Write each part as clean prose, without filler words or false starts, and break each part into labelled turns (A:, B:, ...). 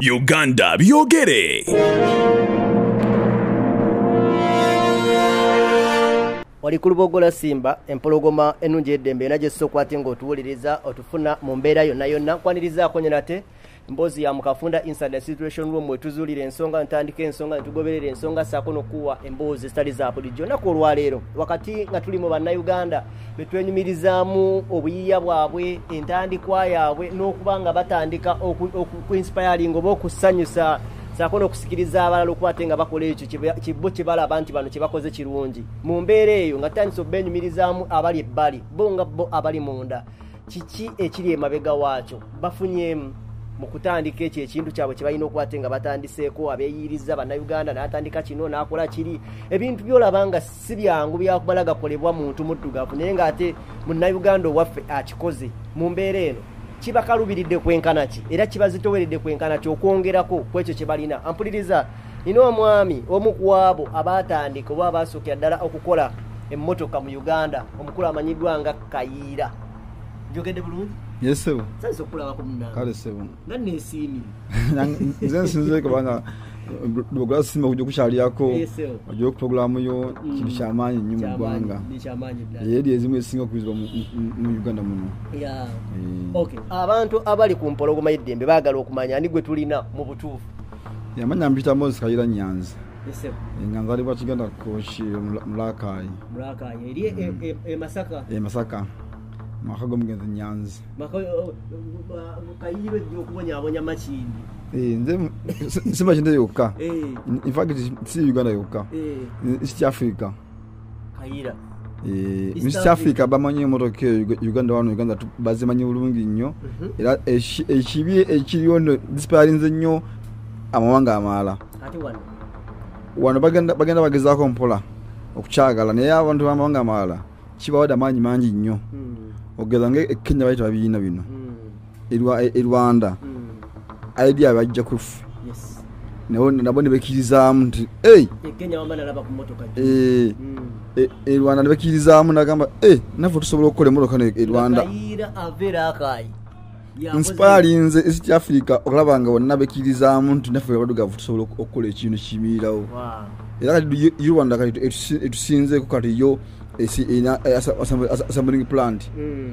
A: Uganda byogere.
B: Walikulu bogola simba empologoma enunje eddembe naje sokwate ng'otuwuliriza otufuna mu mbeera yonna kwanirizaako nate mboozi ya mukafunda inside the situation room wetuzuulira ensonga ntandika ensonga netugoberera ensonga saako nokuwa emboozi zitali za bulijjo nako olwaleero wakati nga tuli mu bannayuganda betwenyumirizaamu obuyiiya bwabwe entandikwa yaabwe n'okuba nga batandika okuinspiring oba okusanyusa saako n'okusikiriza abalala okuba nga bakola ekyo kibbo kye balaba nti bano kye bakoze kirungi mu mbeera eyo nga tandisa obbenyumirizaamu abali ebbali bo nga bo abali munda kiki ekiri emabega waakyo bafunyemu mu kutandika ekyo ekintu kyabwe kye balina okuba nga batandiseeko abeeyiriza bannayuganda n'atandika kino n'akola kiri ebintu byolaba nga si byangu byakubala gakolebwa muntu muddugavu naye ng'ate munnayuganda owaffe akikoze mu mbeera eno kibakalubiridde kwenkana ki era kibazitoweredde kwenkana ki okwongerako ku ekyo kye balina ampuliriza nina omwami omu ku abo abaatandika oba abasookera ddala okukola emmotoka mu Uganda omukulu amanyiddwa nga Kayira njogedde bulungi
C: Yes sir.
B: Sasa okulaba ku munna
C: Kale sebo.
B: Nani esiimi
C: Nze nsinze kubanga bogola simba kujja kukyaliyako ojja okupulogulaamu yo kintu kyamaanyi nnyo mu ggwanga yeri ezimu esinga okubizibwa mu Uganda muno.
B: Okay, abantu abali ku mpologoma y'eddembe baagala okumanya ani gwe tulina mu butuufu.
C: Yamanya mpita Moses Kayira Nyanzi.
B: Yes sir.
C: Nganzalibwa Kiganda Koshi Mulakayi.
B: Mulakayi eri Masaka.
C: Masaka. Makago mugenzi Nyanzi.
B: Kayira ejjo okubonyabonya makindi.
C: Nze simba kinde yokka. In fact si Uganda yokka. East Africa.
B: Kayira.
C: East Africa bamanyi motoka Uganda wano Uganda bazimanyi bulungi nnyo. Era ekibi ekiriyo disparinze nnyo amawanga amala.
B: Ati
C: wano bagenda bagezaako mpola okukyagala naye abantu b'amawanga amala kibawadde amaanyi mangi nnyo. Ogeza nge Kenya bayita babiina bino. Rwanda. Idea bajja kufu.
B: Yes.
C: Nabo ne bekirizaamu nti
B: Kenya wamba nalaba ku motoka.
C: Rwanda ne bekirizaamu nagamba naffe tusobola okukola emmotoka ne Rwanda.
B: Kayira avera akayi.
C: Inspirinze East Africa okulaba nga bonna bekirizaamu nti naffe abadugavu tusobola okukola ekintu kibiirawo. Era kati Rwanda kati etusinze ku kati yo assembling plant.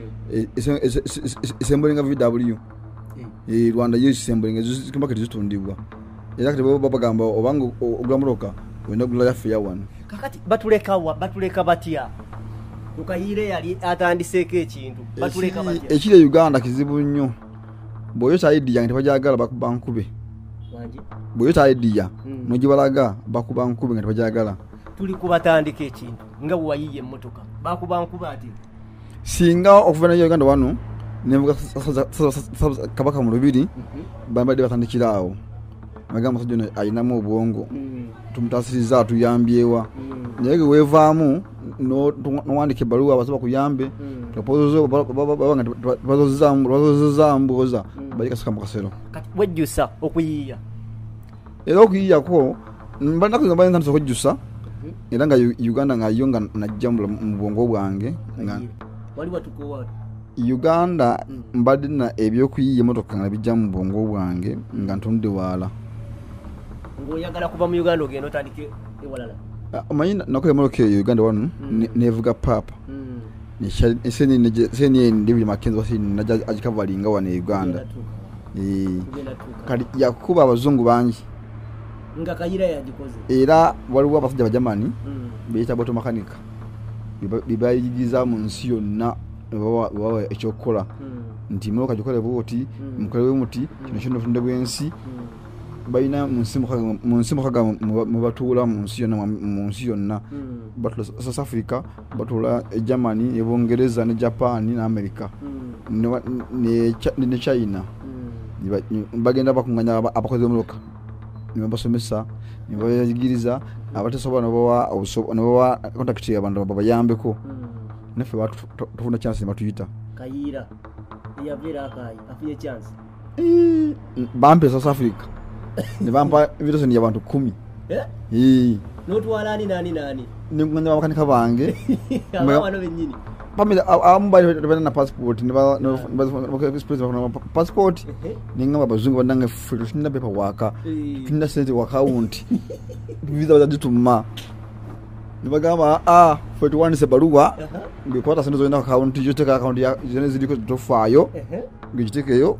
C: Assembling VW. Rwanda yo assembling ezikimba kati zitundibwa. Era kati bo bagamba obanga ogulamuloka wenda gula yafe ya wano.
B: Kakati batuleka batya. Tukayire yali atandiseeko ekintu. Batuleka batya.
C: Ekire Uganda kizibu nnyo. Boyota idea nti bajagala bakubankube.
B: Wanji.
C: Boyota idea nogibalaga bakubankube nti bajagala.
B: Tuli kubatandika ekintu nga wayiye emmotoka bakubankuba ati
C: singa okuvana Uganda wano nevuga kabaka mu lubiri bambadde batandikiraawo bagamba sajja ayinamu obwongo tumutasiriza tuyambyewa naye weevaamu n'owandika ebbaluwa abasoba kuyambe bazozambuoza balikasika mu kasero
B: kati wejjusa okuyiiya
C: era okuyiiyako mbanakuba ntandisa okujjusa era nga Uganda nga yo nga najja mu bwongo bwange nga
B: wali watukowa
C: Uganda mbadde na ebyokuyiiya emmotoka nga bijja mu bwongo bwange nga ntunde waala
B: ng'oyagala kuva mu Uganda ogenda otandike ewalala
C: omanyi nakola emmotoka eyo Uganda wano nevuga paapa eseni David Mackenzie wasini najja agikavalinga wano e Uganda kati yakuba abazungu bangi
B: nga Kayira yagikoze
C: era waliwo abasajja bajamani beyita boto makanika bibayigiza mu nsi yonna bawa ekyokukola nti mwoka gikole bwoti mukolewe muti kino tunde bwensi bayina mu nsi mukaga mu batuula mu nsi yonna batula South Africa batula Germany Ebongereza ne Japan ne America ne China bagenda bakunganya abakozi b'emmotoka nibasomesa nibayigiriza abatesobola nobawa contact y'abantu babayambeko naffe tufuna chance batuyita
B: Kayira yavera akayi afiye chance
C: bampe South Africa ne bampa invitation y'abantu 10
B: notwala nani
C: ni nganya abakanika bange
B: abano benyini
C: pamela amubali na passport ne ba passport ninga abazungu banange fulo shinda pepa waka tunda sente wa account visa bazituma nibagamba 41 se baruwa ngikota sente zo ina account yoteka account ya zene ziliko tofayo ngijitekeyo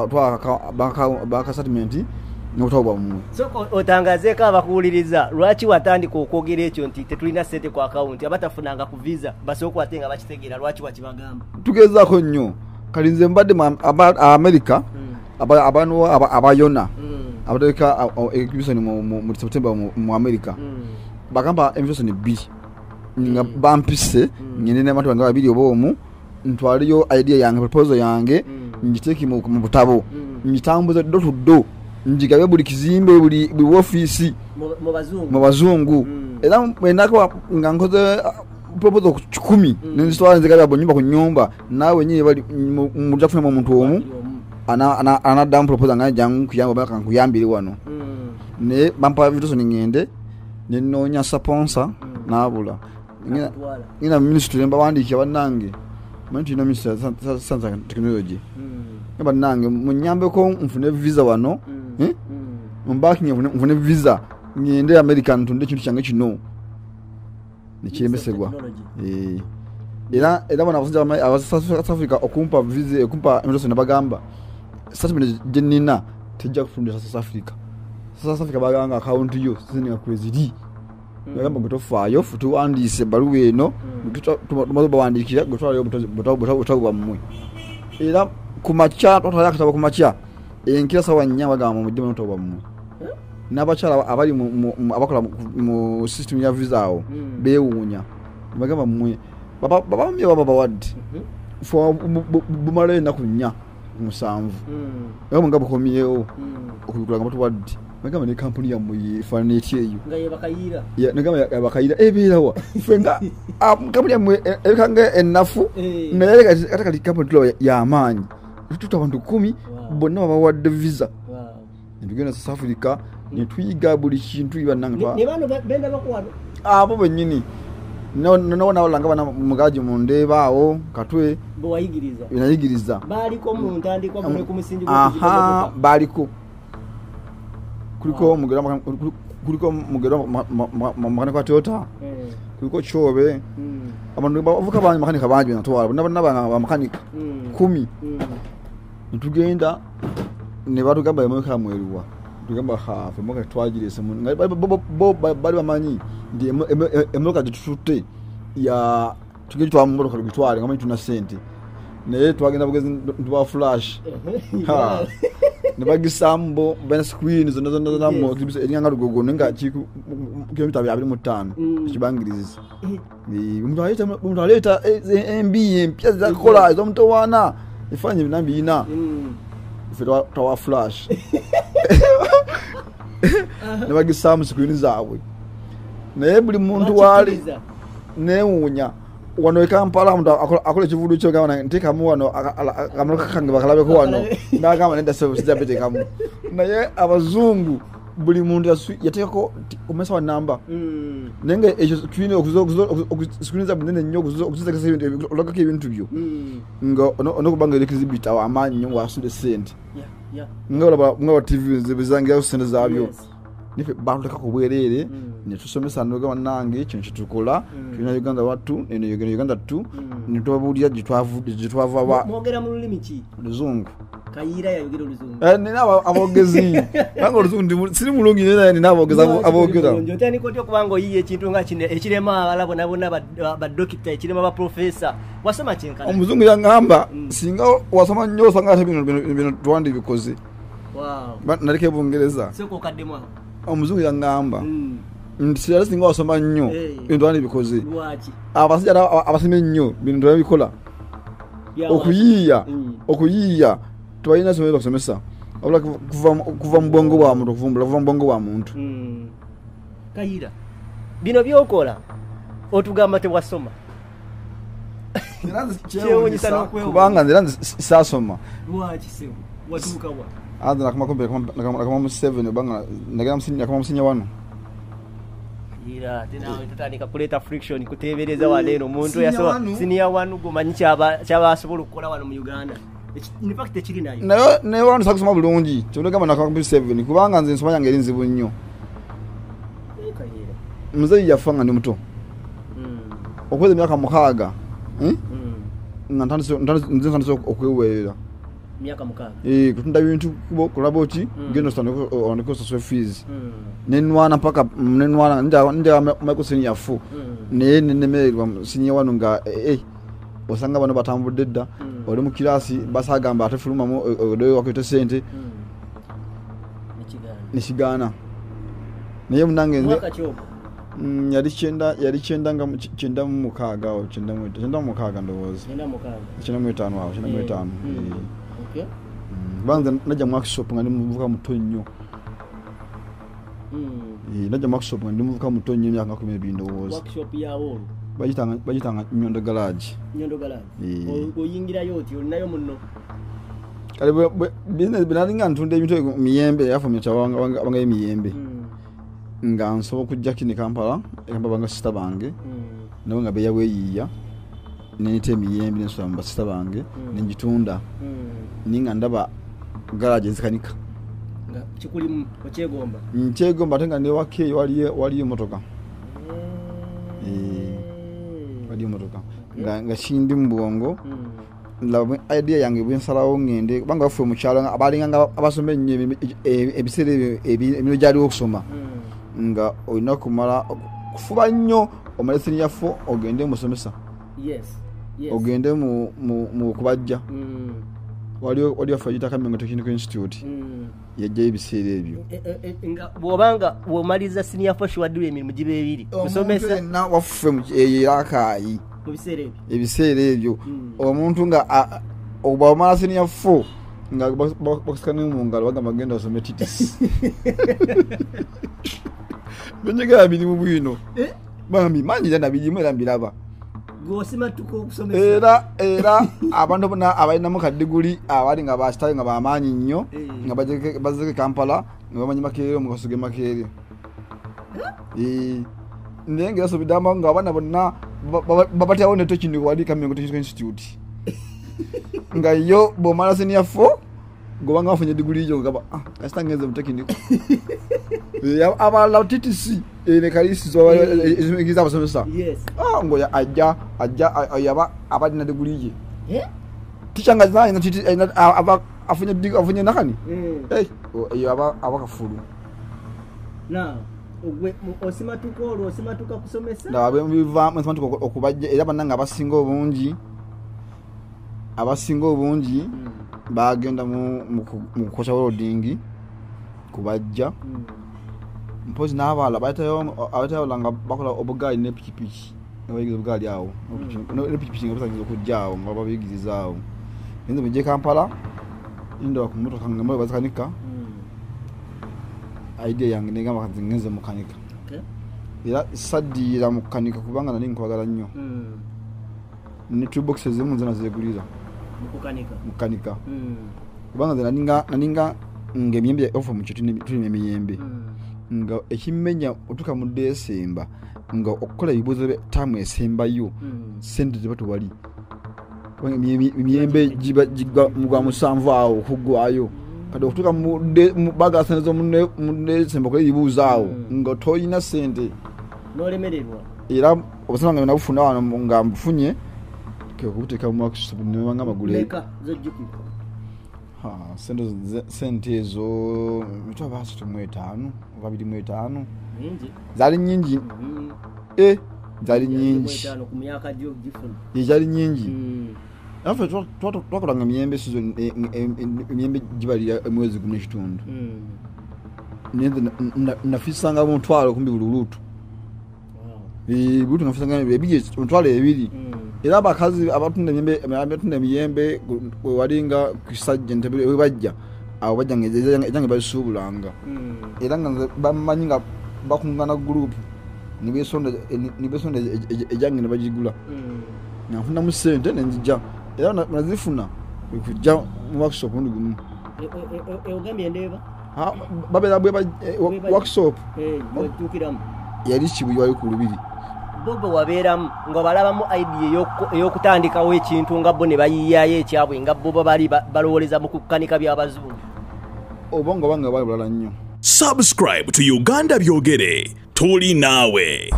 C: banka settlement notoba mu
B: so otangazeka abakuuliriza lwaki watandika okwogera ekyo nti tetulina sente ku account abatafunanga ku visa basoko atenga bakitegeera lwaki wakibagamba
C: tugezaako nnyo kalinze mbadde America abantu abayona abateka exhibition mu September mu America bagamba exhibition B nga bampise nyine n'abantu banga babiri obomu ntwaliyo idea yange proposal yange njiteki mu butabo njitambuza do njigabe buli kizimbe buli office mu bazungu era mwenako ngankoze proposal 10 n'instwala nzigabe abonyumba ku nyumba nawe nyine bali mu jafuna mu muntu omu ana dam proposal nganja kuyamba baka kuyambire wano ne bampa vitu ngende ninonya sponsor nabula ina ministry mba wandiki abanange manti ino ministry sanza technology mba nange munyambe ko mfune visa wano mbaki mfune visa ngende American tunde kintu kyange kino nikiremesegwa era bana bafunza South Africa okumpa visa okumpa impeso nabagamba settlement jenina tejja kufunda South Africa baganga account yo sininga kwezidi bagamba ngotofayo futu andise baruwa eno tumazo bawandikira gotwala butabuba mmwe era kumacha twatala kataba kumacha enkira sawa nya bagamba mujje notoba mmwe n'abachala abali abakola mu system ya visa awo bewunya bagamba mmwe baba mye baba wadi fo bumale na kunya musanvu yabo ngabo komiyeho okubikula ngabo wadi bagamba ne company ya mu faneti eyo
B: ngaye bakayira
C: ngamba bakayira ebirawa fenga company ya mu ekanga enafu naye kati company tulo ya amanyi tutu abantu 10 bonna baba wadi visa ndugena South Africa ni twiga buli kintu ibananga
B: ne bano benda bakwano
C: abo benyini no walanga bana mugaji munde bawo katwe
B: bo wayigiriza
C: inayigiriza
B: baliko mu ntandiko mu kumusinji
C: baliko kuliko mugera makane kwa Toyota kuliko chobe abantu bavuka banye makanika banje natwala nabana makanika 10 ntugenda ne batu gamba yemeka mweruwa tugamba hafe moka twagirese mu bali bamanyi ndi emoka tutute ya tugitwa mu modoka bitwale ngama tuna sente ne twagenda bugezi ndwa flash ne bagisambo bena screen zo mo kibise enyanga rugogo nenga chiku kilomita 25 kibangiriza ni umuntu aleta MB mpya za kola zo mtowana ifanye binambi ina ifitwa tawa flash ne bagisambo screen zawe ne buli muntu wali ne unya wano ikampala muntu akole chivudu cyo gana ntika mu wano akamroka kange bakalabe ko wano ndagama nenda se sijabete kamu naye abazungu buli muntu yateko umesa wa namba nenge ejo twine okuskuniza bunene nyo okuziza kase ibintu oloka ke ibintu byo ngo ono kubanga lekizibita wa amanyi nyo wasunde sente ngo TV zibizange usende zabyo nife bantu kakubwerere ne tusomesa ndoga nange kintu tukola tuna Uganda watu ene Uganda tu nitobulya jitwava ba
B: mwogera mu lulimi ki
C: luzungu
B: Kayira yayogera luzungu
C: nina abogezi bango luzungu siri mulungi nina nabogeza abogera
B: njotani ko tyo kubango yiye kintu nga kine ekirema alabo nabona ba doctor ekirema ba professor wasoma kinkana
C: omuzungu yangamba singa wasoma nnyo sanga bino twandi bikoze
B: wow
C: nareke bungereza
B: soko kademwa
C: omuzungu yangamba ntiyari singa wasoma nnyo bintu ani bikoze
B: lwaki
C: abasijja abasime nnyo bintu bikola okuyiya twayina somero kusomesa abula kuva mbongo wa muntu kuvumbula mbongo wa muntu
B: Kayira bino byokola otugamba te wasoma
C: kubanga nziranze sasoma
B: lwaki sewo watuka wa
C: ada nakama kombe nakama 7 banga nagera msinya kama msinya wano
B: Ira tena tutandika kuleta friction kutebereza waleero omuntu yasoba senior wanu gomanyi kyaba asobola okukola wano mu Uganda. In fact tekiri nayo.
C: Nayo wanu sakusoma bulungi. Kyoleka na 7 kubanga nze nsoma yange erinzibu nnyo.
B: Kayira.
C: Mzee yafanga ndi muto. Okweze myaka mukaaga. Ntandiso okwewerera.
B: Myaka mukaaga.
C: Kutunda bintu kubo kulaboti ngendo stand on so fees. Nenwana paka nenwana nda Michael senior 4. Nemerwa senior wanu nga osanga bano batambudde dda oli mu kirasi basagamba atefuluma mu odoyo wakwete sente. Nishigana. Naye munange nze yali chenda nga chenda mu mukaaga o chenda mu mukaaga ndowoza. Chenda mu 5 awo chenda mu 5.
B: Okay.
C: Banza najja mu workshop nga ndimuvuka muto nnyo. Najja mu workshop nga ndimuvuka muto nnyo myaka 12 ndowoza.
B: Workshop ya wolo.
C: Bajitanga Nyondo garage.
B: Nyondo garage. Oyingira yoti olinayo munno.
C: Kale business binalinga ntunde ebintu miyembe yafa myacha wanga emiyembe. Nga nsobola kujja kini Kampala banga sister bange. Nabo nga beya weyiya. Nete emiyembe n'ensamba sister bange n'engitunda. Ninga ndaba garage nzikanika.
B: Nga kikuli okyegomba.
C: Nkyegomba tenga ne wake waliyo motoka. Waliyo motoka. Nga shindi mbongo. La idea yange bwensalawo ngende banga bafuye mu kyalo abalinga nga abasombe nnyo ebisere ebino gyali okusoma. Nga oyina kumala kufuba nnyo omalesini yafo ogende musomesa.
B: Yes.
C: Ogende mu kubajja. Waliyo fayita Kamengo Technical Institute. Yajja ebisere ebyo.
B: Nga bwobanga womaliza senior for sure wadde emirimu gibe ebiri. Musomesa
C: na wafufe mu yakayi.
B: Mu bisere ebyo.
C: Ebisere ebyo. Omuntu nga obamala senior 4 nga bakusikana mu ngalo baga magenda osome titis. Benjega bini mu bwino. Bambi manyi dana bijimu era mbiraba.
B: Gosima tuko okusomesa.
C: Era abantu bonna abalina mu kadiguli abali nga basitayo nga bamanyi nnyo nga bazeke Kampala nga bamanyi Makerere mu kasuge Makerere. Nenge so bidamba nga abana bonna babatyawo ne tokini wali Kamengo Technical Institute. Nga yo bomala senior 4 gobanga bafunye diguli yo ngaba kasitangeze mu technical. Abala TTC ne kalisi zo ezigiza basomesa.
B: Yes.
C: Ngoya ajja ayaba abadina diguli ye. Tichanga zina TTC afunye nakani. Yaba abakafulu.
B: Na ogwe osimatuka kusomesa.
C: Ndawe biva osimatuka okubajja era bananga abasinga obungi bagenda mu kukosha loading kubajja. Mpozi n'abala abatayo langa bakola obugali ne pikipiki abayigiza obugali awo ne pikipiki nga basangiza okujjaawo nga babigirizawo nze mujje Kampala inda ku motoka nga mwe bazikanika idea yange negamba kati ngenze mukanika era sadira mukanika kubanga nali nkwagala nnyo ne toolboxes zimu nze nazegulira mukanika kubanga nze naninga ngemiyembe ofa mu kitu tulime emiyembe nga ekimenya otuka mu Desemba nga okukola ebibuzo tamu esembayo sente zibatu wali emiyembe jiga mugwa musanvu awo kugwayo kati okutuka mu baga sente zo mu Desemba kola ebibuzo awo nga toyina sente
B: nolemererwa era
C: obusanga nga nabufuna wano nga mfunye kekubuteka mu workshop ne banga magule
B: leka zojjukiko
C: sente ezo mitwa basi 5 25 zali nyingi zali nyingi
B: ku myaka gyo gifuna
C: zali nyingi afa twakolanga emiyembe season emiyembe gibalira mwezi 12 nafisanga mu ntwalo kumbi bululutu butu nafisanga ebije ntwalo ebiri era abakazi abatunda emiyembe walinga kusajja ntebule webajja abo bajja ejange basubulanga era nga bamanyi nga bakungana group nibesonda ejange nebajigula nafuna mu sente nenjija era nazifuna kujja mu workshop ndigumu
B: ogambye ndeba
C: babera bwe workshop yali Kibuye wali ku Lubiri.
B: Bobo wabeeramu nga balabamu idea ey'okutandikawo ekintu nga bo ne bayiyayo ekyabwe nga bo bali balowooleza mu kukkanika by'abazungu.
C: Obongo banga bali bulala nnyo.
A: Subscribe to Uganda Byogere. Tuli naawe.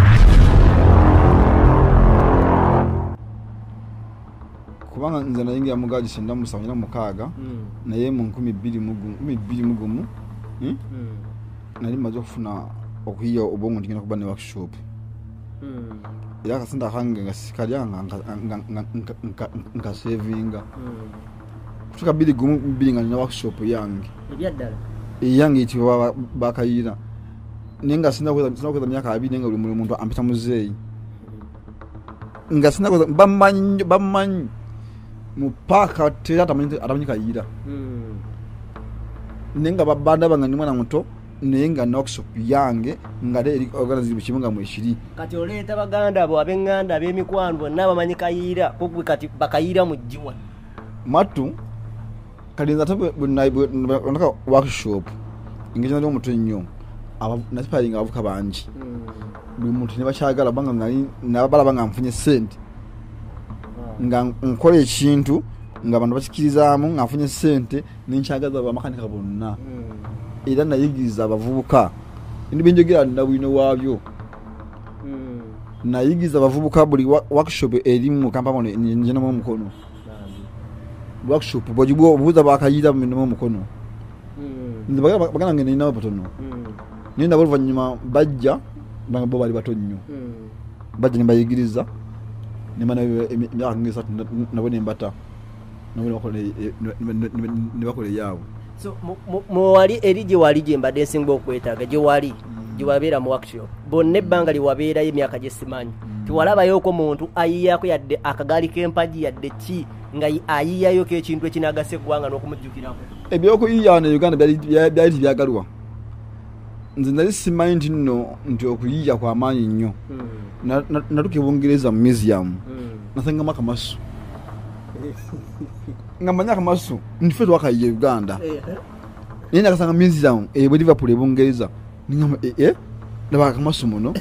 C: Kubanga nze nayingira mu gaji senda musanya mukaaga naye mu 2020 nali maze okufuna okuyiya obongo ndigenda kuba ne workshop. Ila kasenda hange ngasikali nga savinga. Kutuka bili nga workshop yange.
B: Ebyaddala.
C: Yange itiwa bakayira. Nenga sinda kweza myaka 2 nenga buli muntu ampita muzeyi. Nga sinda kweza bamanyi mupaka tera atamanyika Kayira. Nenga babanda bangani mwana muto nenga workshop yange ngale eri organize bikimunga mu eshiri.
B: Kati oleta baganda abo abenganda ab'emikwano bonna bamanyi Kayira kugwe kati bakayira mu jiwa.
C: Matu kalinza tabe bunaka workshop ingije ndo muto nnyo aba nasipalinga avuka banji. Buli muntu ne bachagala banga ngali nabala banga mfunye sente. Nga nkole ekintu nga abantu bakikirizamu nga mfunye sente ninchagaza bamakanika bonna. Era nayigiza abavubuka ndi benjogera ndabwino wabyo. Nayigiza abavubuka buli workshop eri mu kampamo njena mu mukono. Workshop bojibo obuza bakayira mu mukono. Bagana ngene nawo batono. Ninda bolva nyuma bajja banga bo bali batonnyo. Bajja ne bayigiriza ne mana emyaka ngisa nabone mbata. Nabone bakole yawo.
B: So mo wali erije wali jemba dancing bo kwetaga je wali je wabera mu workshop bonne bangali wabera emyaka gesimanyi tiwalaba yoko muntu ayiyako yadde akagali kempaji yadde chi nga ayiyayo ke kintu ekinagase gwanga nokumujjukirako
C: ebyoko yiyana Uganda byali byagalwa nze nali simanyi nno nti okuyiya kwa maanyi nnyo natuke Bungereza mu museum nasanga makamasu ngamanya kamasu ndife twakayiye Uganda nina kasanga museum bwe Liverpool Bungereza ningama ndaba kamasu muno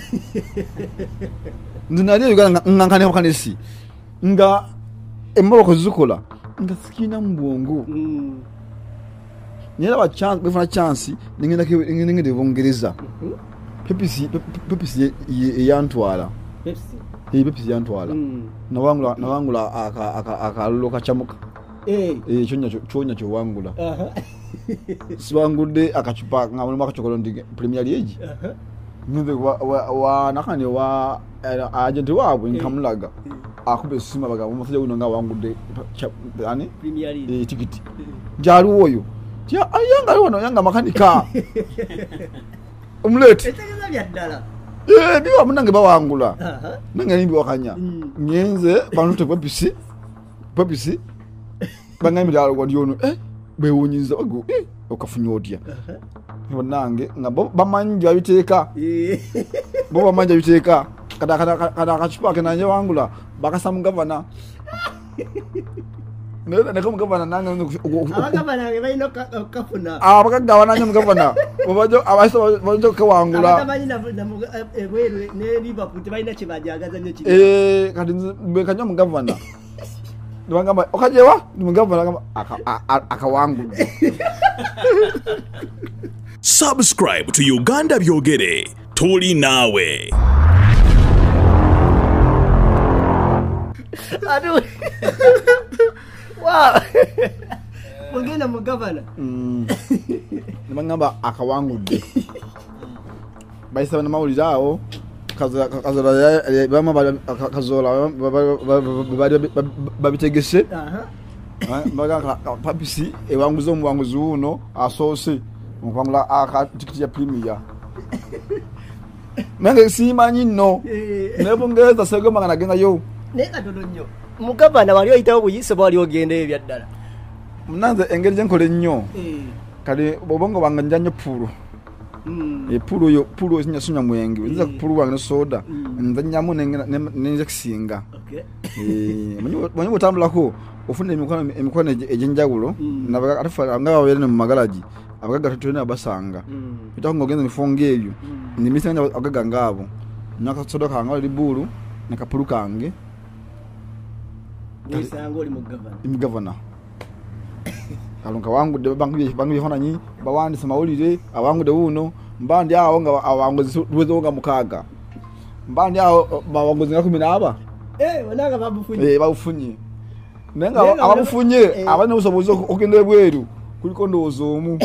C: ndinali Uganda ngankane kanesi nga emaboko zikola nga sikina mbongo nyela ba chance befuna chance ningende Bungereza Pepsi yantwala Pepsi yantwala nawangula akaloka chamuka chonya cyo wangula siwangude akachupa ngamulima akachokolo ndi Premier League nze wa nakane wa agent wabo nkamulaga akube sima baga umusajja uno nga wangude ani
B: Premier League
C: ticket jaru oyo tia ayanga wono yanga makanika umlete
B: etegeza byaddala
C: biwa munange bawangula nange nimbi wakanya nyenze bantu Pepsi banga midalo kwa diono bewunyiza bago okafunyodia nange nga bamanja biteka bo bamanja biteka kada kachupa kenanye wangula bakasamu governor nenda nako governor nange
B: abagavana bayino kafuna
C: abagavana nange governor bobajo abaso bojo kwangula
B: abamanyi na ebweru ne Liverpool bayina kibajagaza nyo kiri
C: kati bekanya mu governor Ndwangamba okajewa ndimugavana kama akawangu.
A: Subscribe to Uganda Byogere. Tuli nawe.
B: Adu. Wow. Mugenda mugavana.
C: Ndimugamba akawangu de. Baisa bana mawulizao kazola bama kazola babitegese baga papisi ewanguzo muwanguzi uno asose mukwangula aka tikiti ya premier nange simanyi no nebongeza segoma ngana yo
B: neka dodonyo mugavana wali oyitawo buyise bali ogende ebyaddala
C: munanze engeri jenkole nnyo kale bobongo banga nnyo puru puru sinya sunya mwenge nza puru wange soda nzanyamu nenze kisinga manyi botambulako ofunda emikono ejenjawulo nabaga atafala ngaba bene mu magalaji abagaga tutone abasanga bitango genza mifonge eyo nimisanga agagangabo nakasodo kanga libulu nakapulu kange
B: nisango oli mu
C: governor alonga wangu de bangu yihona nyi bawandi samawulire awangu de uno mbandi awo nga awangu duwezo mukaga mbandi awo bawangu zinga 10
B: wananga babufunye
C: babufunye nenga ababufunye abane usobozo okende bweru kuliko ndozo omu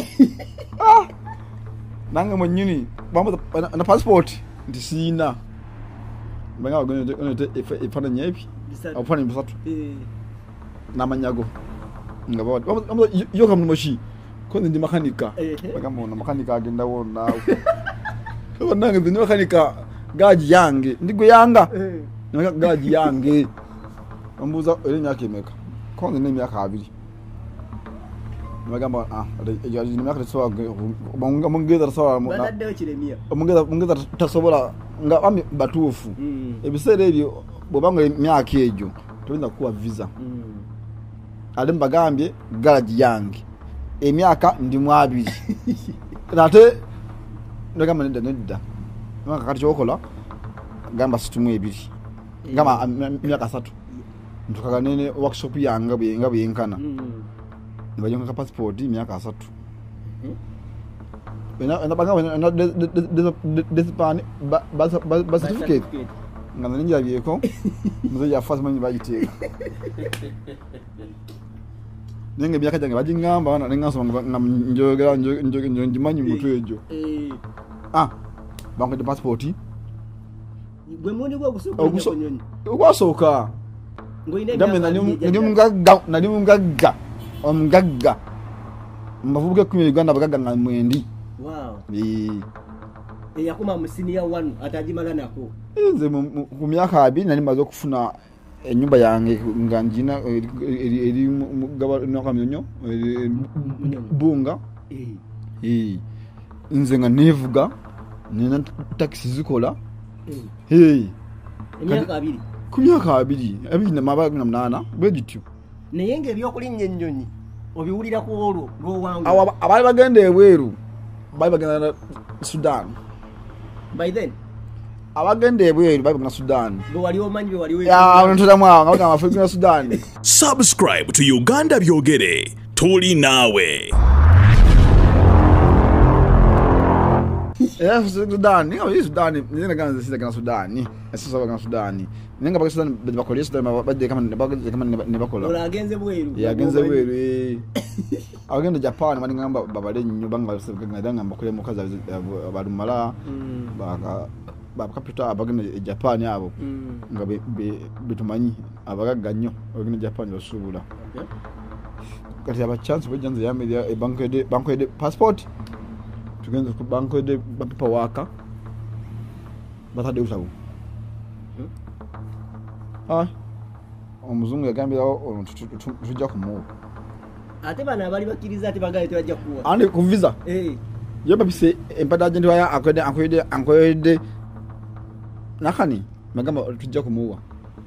C: nange mwenyini bambo na passport ndisina mbanga bagone ifana nyepi afana mbusatu namanyago ngabo yoka mumoshi konde ndi makanika bagamona makanika agenda wona nange ndi makanika gaji yange ndigo yanga gaji yange ambuza eri myaka emeka konde ne myaka 2 bagamba yaji ni myaka tsoa mungeza tsoa
B: badadde kiremia
C: mungeza tasobola nga ami batufu ebisere ebyo bobanga myaka ejo tubinza kuwa visa ali mbagambye garage yange emyaka ndi mu 2 nate ndagamba nedda mwaka kati chokola gamba situmu 2 ngama myaka 3 ntukaga nene workshop yanga byenga byenkana nibajonga ka passport myaka 3 ena banga na desipani ba certificate ngana ninja byeko muzo ya fast manyi bayiteka nenge byaka jange bajingamba bana nengaso njogera njimanyi mutu ejo bango de passport
B: gwe mundi gwo gusoka nyonyi
C: gwasoka ndame nali mungaga omgaga mbavubuke ku Uganda bagaga nga mwendi
B: yakuma musinia 1 atajimala nako
C: nze ku myaka 2 nali maze okufuna enyumba yange nganjina eri mugaba nakamyonyo bunga nze nga nevuga nina taxi zikola
B: emyaka 2
C: ku myaka 2 na mabaga na 8 bwegityo
B: neyenge byokulinnya ennyonyi obiwulira ku olwo lwowangu
C: abali bagenda ebweru bali bagenda Sudan
B: by then
C: abagenda ebweru bali bagenda Sudan
B: wali omanyi wali we
C: ntula mwa nga Afrika Sudan.
A: Subscribe to Uganda Byogere tuli nawe.
C: Sudan ni Sudan ni ganza sita kana Sudan esasa kana Sudan ninga baka Sudan bakola Sudan bade kama ne bakola
B: olagenze bweru
C: yagenze bweru agenda Japan mani ngamba babale nyuba ngaba ngamba kule mukaza abalumala baka pita abagenda Japan abo ngabe bitumanyi abagaganyo agenda Japan basubula kati aba chance bojanze yamedia banko de passport tugenza ku banko de paper waka batade usabu omuzungu yagambira tujja kumuwa
B: ate bana abali bakiriza ate bagaye tebajja kuwa
C: ande ku visa yoba bise empada agent waya akwede nakani magamba tujja kumuwa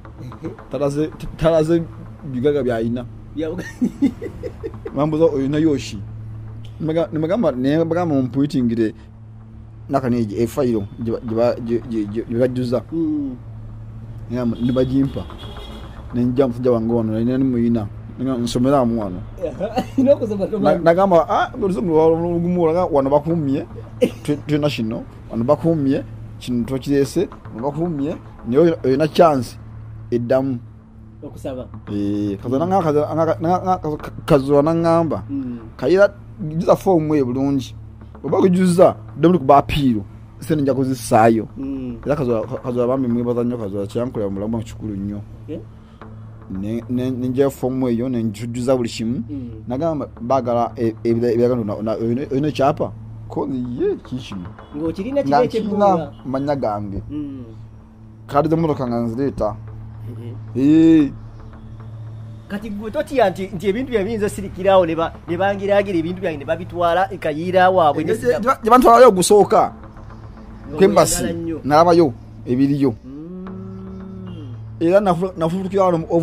C: taraze bigaga byaina mambo zo oyina yoshi magamba mumpuitingire nakani efailo jibajuza nibajimpa nenja mfuja wangono nene muyina nsomera mwana nagamba gumura wano bakumye national wano bakumye kintu kirese bakumye niyo na chance edamu
B: okusaba
C: kazona ngamba Kayira juza form we bulungi obakujuza domuli kubapiro sene nja kuzisayo era kazwa bambi mwibazanyo kazwa kyankula mulamu chukulu nnyo ninja form we yo nenjuza buli kimu nagamba bagala ebiragano na ene chapa ko ye kishimo
B: ngo kirina kireche bula
C: manya gange kadi domulo kanganzileta
B: kati gwe totya nti ebintu byabinza sirikirawo ne bangiragira ebintu byange ne babitwala ekayira waabwe
C: ne bantwalayo gusooka kwembasi n'abayo ebiriyo era nafutukira mu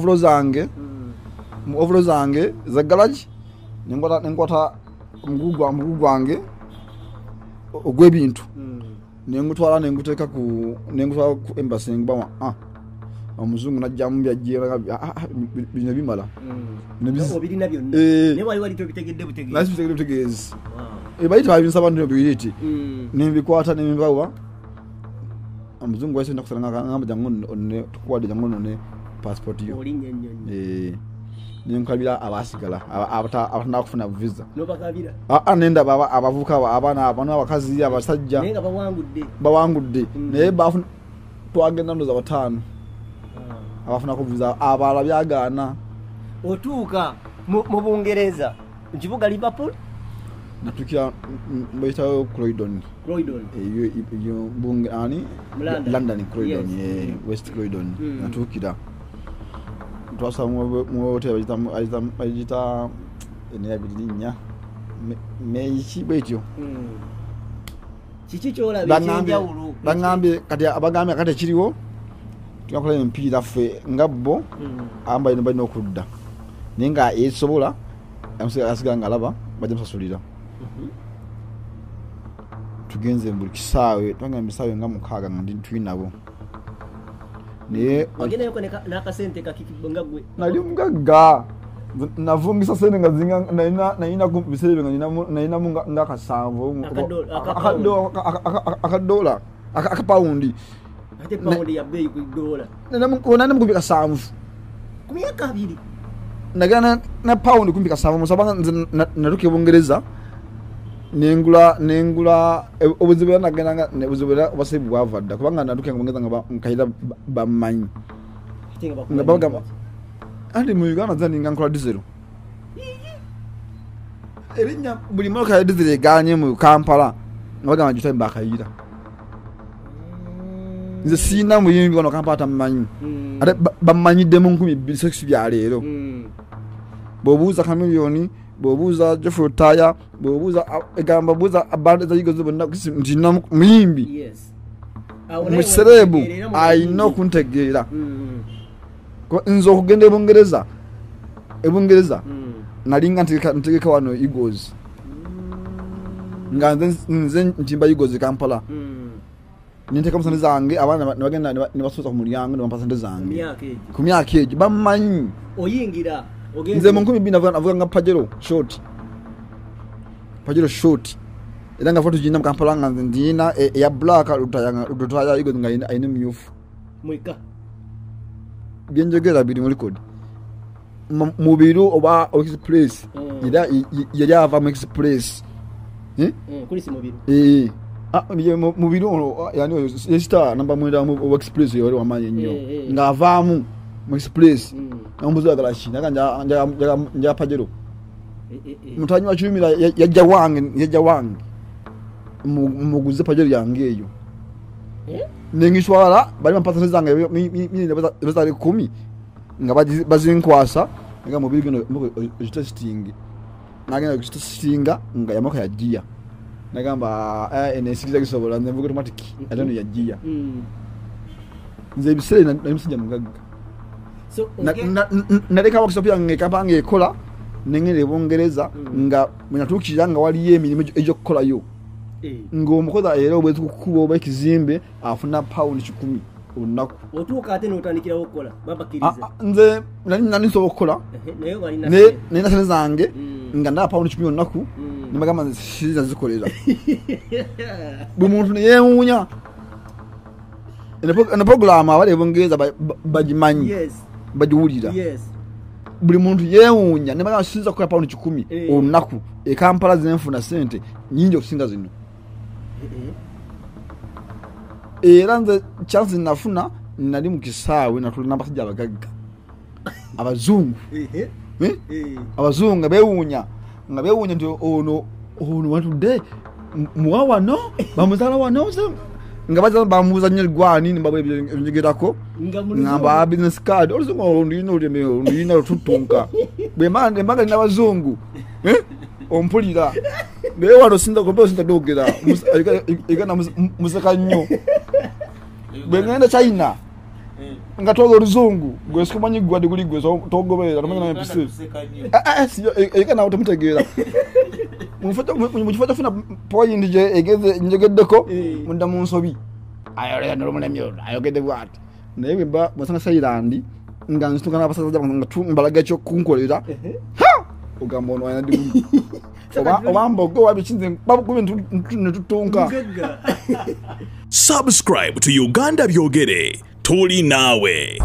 C: ovulo zange za garage nengwata mugugu wange ogw'ebintu nengutwala nenguteka ku embassy ngbawa omuzungu najja mu byajira bino bimala
B: obirina byonna ne wali wali tobitegedde butegezi
C: nasi bitegedde butegezi bayita babinsaba ndo biyiti nimbikwata nimbawa omuzungu wese ndakusanga ngamba jangu ne tukwade jangu ne passport yo ninkabira abasigala abatana kufuna visa
B: no bakabira
C: nenda baba abavuka abana abakazi abasajja
B: nenga
C: bawangudde naye bafuna twagenda ndo za batano abafuna ku visa abala byagana
B: otuuka mu Bungereza nkibuga Liverpool
C: natukia mbaita Croydon iyo bunge ani London Croydon West Croydon natukira twasa mu hotel ajita ene yabilinya meyichi betyo
B: chichi chola bechenja ulu
C: bangambe kati abagambe kati kiriwo tunakola empira fe ngabbo amba ino bano okudda ninga esobola asiga ngalaba bajja musasulira tugenze mbuli kisawe twanga misawe ngamukaga ngandi twinabo ne
B: wagene yoko naka sente kakikibonga gwe
C: nali mgaga navungisa sene ngazinga naina kumbisebe naina munga ngakasanvo akadola akapaundi
B: ate paundi ya bei ku dola
C: nana mukubika sanvu
B: kumyaka abiri
C: nagana na paundi kumbika sanvu musabanga naruke Bungereza nengula obuzibera nagana nebuzibera basebu bwavadda kubanga naruke ngongeza ngaba Kayira bamanyi ngabaga andi mu Uganda zani ngankola diesel erinya buli moka ya diesel ganye mu Kampala ngabaga majuta mbakayira nze sina muyimbi wano Kampala tamanyi ate bamanyi demo 10 bya lero bobuza kamiliyoni bobuza Jeffrey Taya bobuza egamba buza abande za yigo zibona ndina muyimbi
B: yes
C: muserebu ayino kuntegera ko nzo kugende Bungereza nalinga ntegeka wano Eagles nganze nze ntimba Eagles Kampala ninteka musande zange abana nibagenda nibasuza ku mulyango nibampasande zange ku myaka ejo bamanyi
B: oyingira
C: nze mu 12 avuga nga Pajero short era nga foto jina Kampala nganze ndina ya black lutaya Eagles nga ine myufu
B: mwika
C: byenjogera biri mu record mubiru oba express ya ava mu express
B: kuri si mubiru
C: mubiru yani star namba mwenda mu express yori wamanye nyo ngavamu mu express nambuza galashi nja Pajero mutanyi wa chumira yajja wange muguze Pajero yangeyo nengishwara bali bampasa zange mimi bazali 10 nga bazinkwasa nga mubiri gino testing nagenda testinga nga yamoka yajiya nagamba NSC gisobola nvuga automatic atano yajiya nze bisere na musijja mugaga
B: so
C: naleka wakisopya ngekapa ngekola nengere Bungereza nga mnatukira nga wali yemirimu ejo kola yo ngomukoza era obwezi kukuba obekizimbe afuna pound 10 onaku
B: otuka ate notandikira okola babakiriza
C: nze nani so okola
B: nayo bali
C: ne nasene zange nga nda pound 10 onaku nimagama shiza zikolera bumuntu ne yewunya ene program abale Bungereza bajimanyi bajiwulira buli muntu yewunya nimagama shiza kola pound 10 onaku Kampala zenfuna sente nyingi okusinga zino era nze chance nafuna nali mukisawe natulina basajja abagagga abazungu abazungu bewunya ndio ono watude muwawa no bamuzala wano nga baza bamuza nyo gwani nimbabe byegerako ngamba business card oluzungu ndino tutunka bemande mbaga n'abazungu ompulira bewe wano sinda ko sinda dogera igana musaka nnyo bengenda China ngatoga oluzungu gwe sikumanyi gwadi kuligwe so togobera tamanya na mpise igana utamutegera Mufata funa point je egeze njogeddeko munda mu nsobi. Ayolera nolomulemyo ayogedde bwati. Naye bemba musanga Sairandi nga nsitukana abasaza nga tumbalaga kyo kunkolera. Ha! Ugamba ono ayandi. Oba mbogo wabichinze babukube ntutunka.
A: Subscribe to Uganda Byogere. Tuli nawe.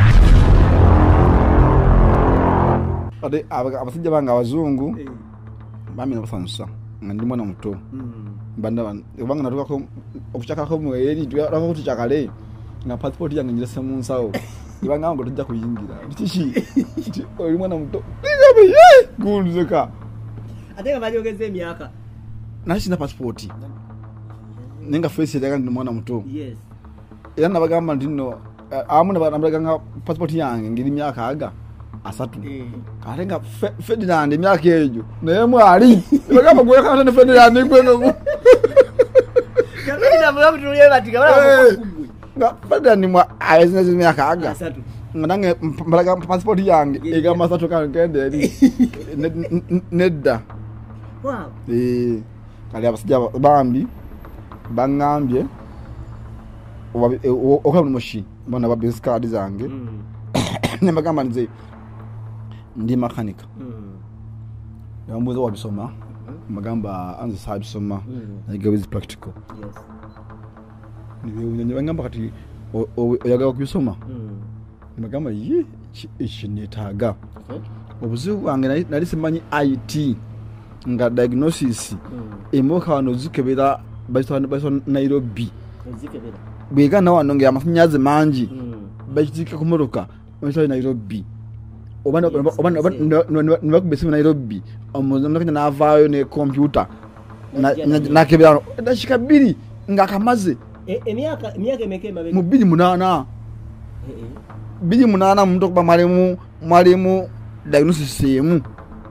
C: Ade abasajja banga abazungu bamina bafansa ngandi mwana muto banda banga natuka okuchaka ko mweri twaka kuti chakale nga passport yange ngirese mu nsawo ibanga ngo tujja kuyingira tishi oli mwana muto guluzeka
B: ateka bajogeze emyaka
C: nashi na passport ninga face yaga ndi mwana muto
B: yes
C: era nabagamba ndino amuna banabaganga passport yange ngiri myaka aga asatu karenga Ferdinand emyaka ejo naye mwali bagamba gwe kana Ferdinand ngwego
B: kabina mwe tuliye batika bala
C: nga Ferdinand mwa ayezina emyaka aga asatu nange mbalaga passport yange egamba asatu kangende eri nedda
B: wow
C: kali abasajja bambi bangambye okabona mushi bana babis card zange ne magamba nze ndi makanika yambuza wabisoma magamba anze sabisoma nagiga with practical yes niwe bangamba kati oyaga kubisoma magamba yi ishinetaga obuzibu wange nali simanyi IT nga diagnosis emoka wano zikebera basona Nairobi
B: zikebera
C: bwega na wano nge amafunyaze manji bachitika kumoroka basona Nairobi obana nibakubesimu Nairobi omuzo nakanya navayo ne computer na kebera ndashika biri ngakamaze
B: emyaka emeke mabega
C: mu 28 28 muntu kuba mwalimu diagnosis yemu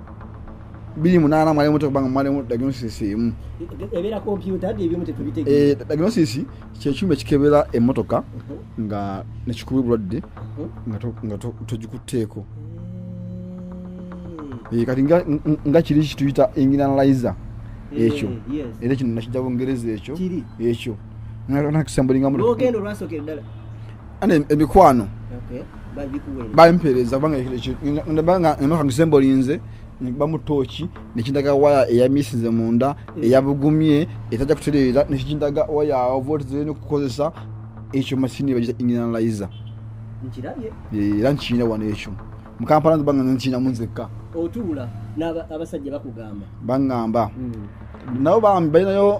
C: 28 mwalimu to kuba mwalimu diagnosis yemu
B: ebera computer bye byo mutebitege
C: diagnosis kyechumbe kikebera emotoka nga nekikubulwadde nga tojikuteeko kati nga kiri kituyita engine analyzer ekyo era kino nakijja Bungereza ekyo na kisambulinga mu
B: ogendo lwasoke dala
C: ane emikwano
B: babikuwele
C: bampereza banga ekyo ndabanga emoka ngisembolinze bamutochi nekindaga waya eyamisinze munda eyabugumye etajja kuterera nekindaga waya voltage ne kukozesa ekyo machine bagita engine analyzer
B: nkiraye
C: lanchina wana ekyo mukampala banga nchina munzeka
B: otula abasajja bakugamba
C: bangamba nabo bambe nayo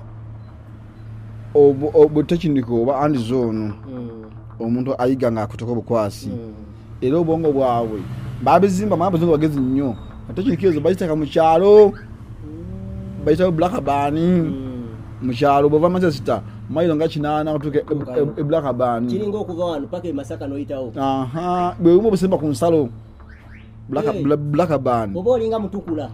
C: obutekiniko oba andi zone omuntu ayiga nga akutoko bukwasi era obongo bwawe babizimba mabazungu bagezi nnyo atekinikezo bayitaka mu kyalo bayita black bani mu kyalo bova Manchester mailo nga 8 kutuke black bani
B: kiringo okuva wano paka Masaka noyitawo
C: bwe umo busemba ku nsalo black bani
B: obo linga mutukula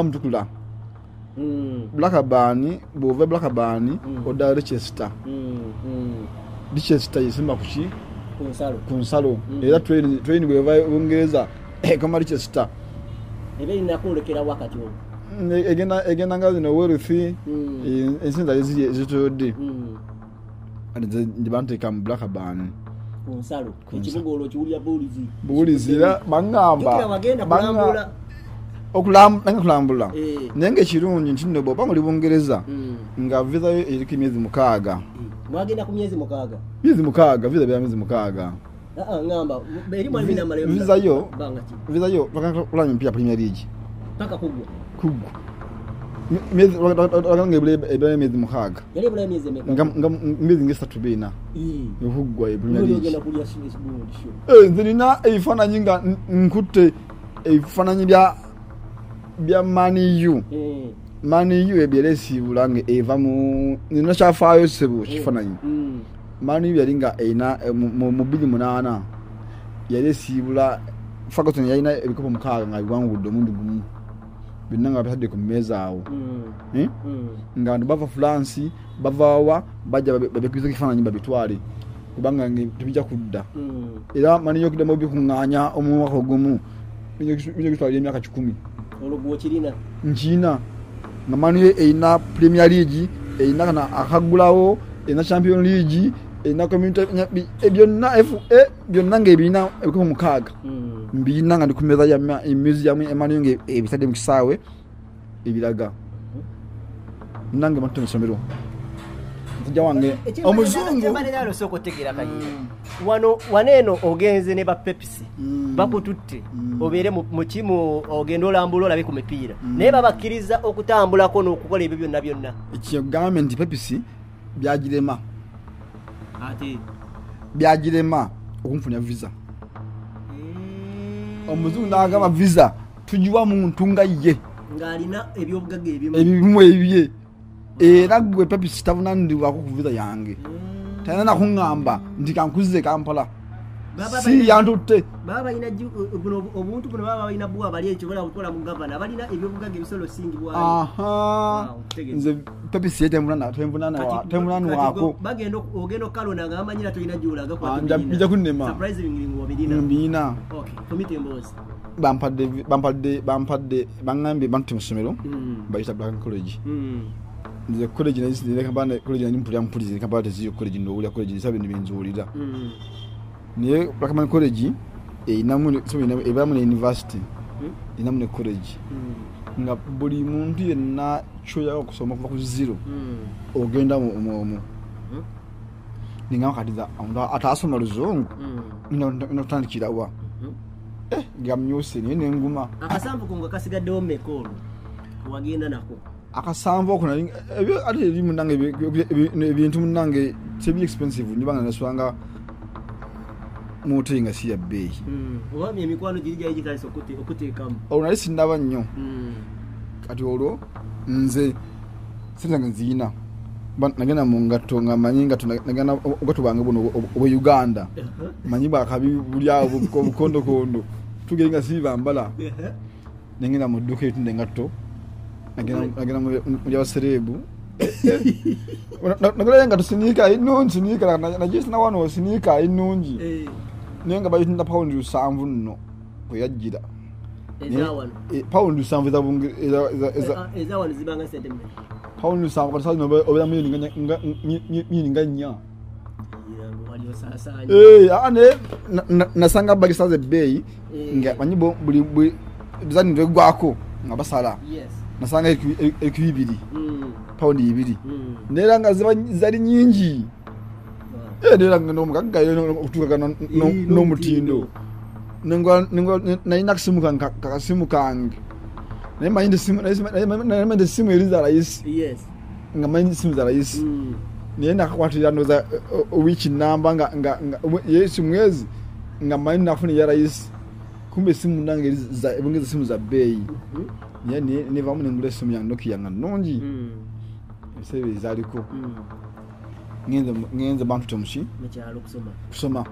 C: black bani bove black bani oda Leicester Leicester yisimba kuchi kunsalo era train bwe Bungereza kama Leicester
B: ebe inakulekera wakati wo
C: egenda ngazi no weruthi ensinza zitode ndibante kam black bani
B: kunsalo ekibugolo kiwulya
C: bulizira bangamba
B: bangula
C: okulambula nenge kirungi ntino boba muri Bungereza nga visa yo iri myezi 6
B: mwagenda ku myezi 6
C: visa bya myezi 6
B: ngamba beri mwali na male
C: visa yo bakakula mpia Premier League
B: paka kugwa
C: myezi wakangebule myezi 6
B: yale bula myezi
C: myezi ngesatu bina uhugwa Premier League
B: ngenda kulia serious ball
C: nzina ifana nyinga nkute ifananyi bya Mani U ebyelesi bulange eva mu ninacha fayo sebu kifananyi Mani U yalinga ina mu 28 yalesi bula fagoton yayina ebikopo mukaga nga bwangudo mundu gumu binanga bihadde ku meza awo ngandi bava France bavawa bajja babekwiza kifananyi babitwale kubanga tubija kudda era Mani U kidamo bikunganya omwaka ogumu binyo kitwali emyaka 10
B: olugwo kirina
C: njina nga Man U eina Premier League eina kana akagulawo eina Champions League eina community byonna FA byonna ngebina ebiko mukaga mbina nga ndikumeza ya museum Man U nge ebisade mukisaawe ebiraga nange matu nsomero nja wange omuzungu
B: maneno soko tegera Kayira waneno ogenze ne ba Pepsi bakututte obere mu kimu ogendo lambula labe ku mipiira naye babakiriza okutambulako n'okukola ebyo byonna
C: ekyo government Pepsi byagirema
B: ate
C: byagirema okumfunya visa omuzungu n'agamba visa tujiwa muntu nga ye
B: ngalina ebyobugagga
C: ebimu ebye era gwe Pepsi tavunandirwa ku visa yange tana na kungamba ndikankuzize Kampala si yantutte
B: baba ina obuntu buno baba ina bwa bali ekyo bala kukola mu governor balina ebyobugagga ebisolo singi bwa
C: nze Pepsi temulana wako
B: bagendo ogendo kalona nga amanyira to ina julaga kwa
C: njabija kunema
B: surprising ngingo bidina
C: mbina
B: okay komite mbozi
C: bampadde bangambe bantu musomero bayita Black College nze college nzi kabane college ni mpulira kabane ziyo college ndo uli college sabe ni binzulira niye Black College inamu so inamu university inamu college nga buli muntu yenna choya okusoma kuva ku zero ogenda mu ninga kadiza atasoma luzungu inotandikira wa gamnyose ni nguma
B: akasambu kunga kasigadde mekolo wagenda nako
C: akasambu okuna ebyo ate limu nange ebintu munange tebi expensive nibanga naswanga mutinga si ya bei
B: wami emikwano jirija yijikaliso okuteekamu
C: onalisi ndaba nnyo kati olwo nze sinanga nzina nagenda mu ngato ngamanyi ngato nagenda ogato bange buno obo Uganda manyi bakabi bulya bukondo tugenga siba mbala nengena mu duke tunde ngato nagenda mu yaserebu nagenda ngato sinika inunji sinika na jisi na wano sinika inunji nenga bayitunda pound 7 nno kuyajira pound 7 za bungi
B: eza wano zibanga sentiment
C: pound 7 kwa sababu obera mini nganya ane nasanga bagisaze bay nga manyibo buli bizani ndo gwako ngabasala
B: yes
C: nasanga ekibibiri pound 2 nera nga zari nyingi nera nga no mugaga okutuka no mutindo ningwa na inaksimu kakasimu kange na mind simu eliza rais
B: yes
C: nga mind simu za rais nienda kwatilira ndoza which number nga yesu mwezi nga mind nafuni ya rais kumbe simu nange za ebongeza simu za bei yani ne vamu ngule simu ya Nokia nga nonji sebe zaliko ngenze bantu tomushi
B: mekyalo
C: kusoma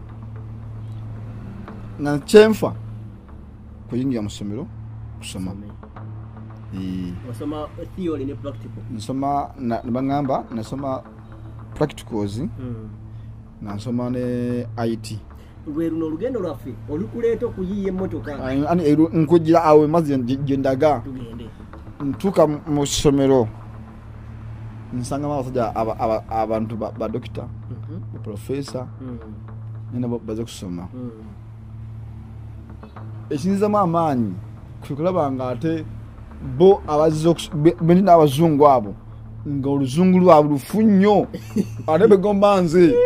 C: na chemfa kuyingira musomero kusoma
B: wasoma theory ne practical
C: nsoma na bangamba nasoma practicals nasoma ne IT
B: lweruno lugendo lwaffe olukuleeta okuyiya emmotoka
C: ani nkujira awe mazi jendaga
B: tugende
C: ntuka mu somero nsanga mabasajja abantu ba doctor professor nina baze kusoma ekinza mamanyi kukulabanga ate bo abazizo benina abazungu abo nga oluzungu lwabo lufunyo arebe gombanze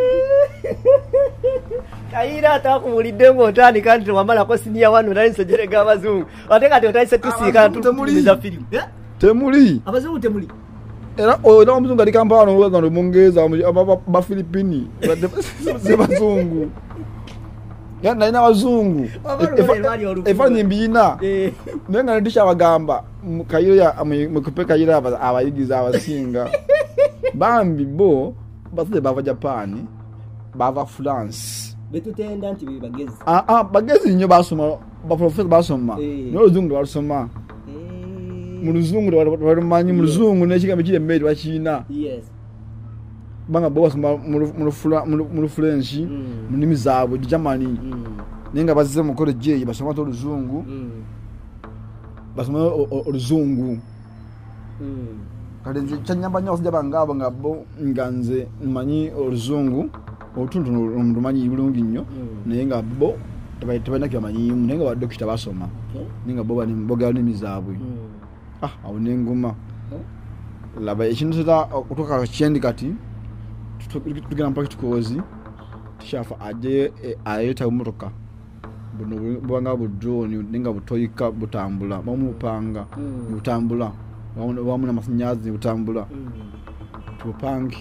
B: Kayira atakumulidde ngo otani kanti wamala ko senior wanu nalise jerega abazungu ate kati otayise tusika tutumiza film
C: temuli
B: abazungu temuli
C: era oyo omuzungu ali Kampala n'olwaza ndo mungeza ba Filipini bazungu ya naina wazungu efanye mbina nenga ndisha bagamba Kayira mukupe Kayira abayigiza abasinga bambi bo basije bava Japan bava France
B: betutenda nti bagezi
C: bagezi nyo basoma ba professor basoma no luzungu basoma mu luzungu barumanyi mu luzungu nekigambo kire mbere bakina
B: yes
C: banga bo basoma mu French mu ndimi zabo Germany nenga bazize mu college basoma to luzungu basoma oluzungu kale nze kyanyamba nnyo okusijja bangabo nga bo nga nze mmanyi oluzungu olutundu omumanyi bulungi nnyo naye nga bo tebalina kyamanyimu naye nga badokita basoma naye nga bo bogera n'emi zaabwe awo nenguma laba ekintu kira okutuuka kyendi kati tugenda mpaka tukozi tukyafa ajje ayeta bumotoka buno bwanga budroni ninga butoyika butambula bamupanga butambula bamuna masanyazi butambula tupange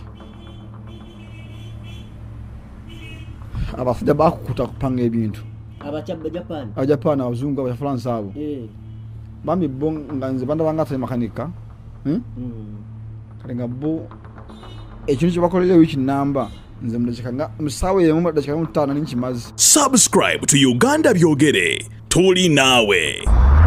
C: abasajja bakukuta kupanga ebintu abajapani abazungu abafaransa abo bambi bo nga nze banda banga tali makanika kale nga bo ekintu kyebakolera wiki namba nze mudakika nga musawe yemu mudakika mutana n'inkimazi.
A: Subscribe to Uganda Byogere. Tuli nawe.